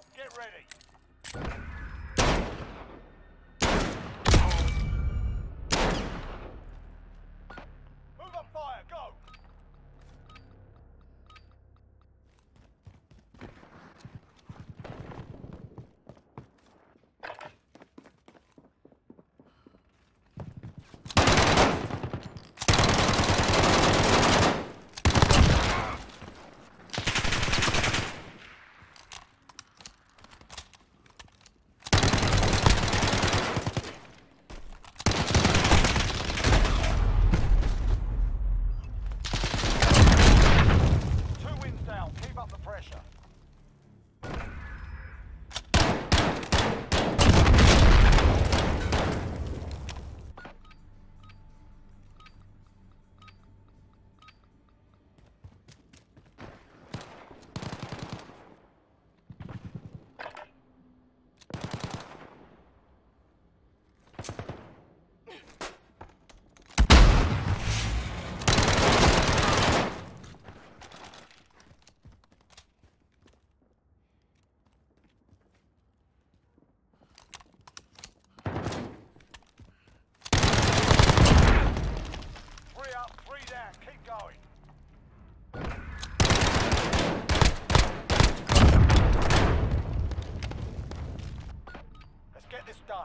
out. Get ready. Move up fire. Go. Keep up the pressure. Three down, keep going. Let's get this done.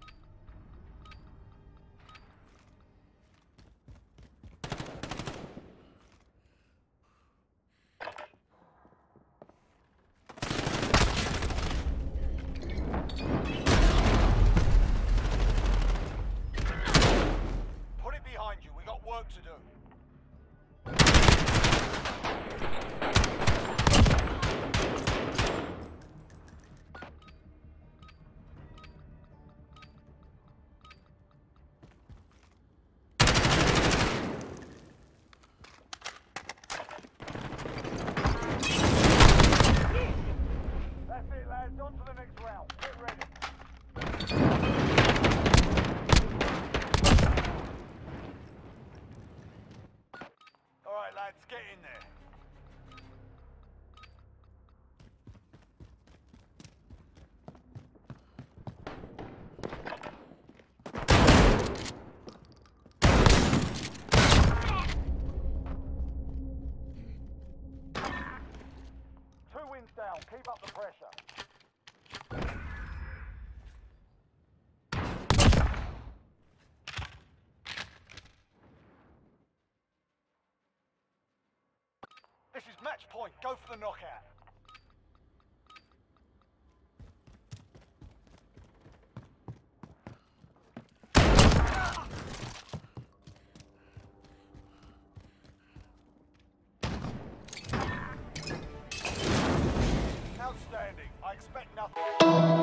Put it behind you, we got work to do. That's it, lads. On to the next round. Get ready. All right, lads, get in there. Two wins down. Keep up the pressure. This is match point. Go for the knockout. Outstanding. I expect nothing.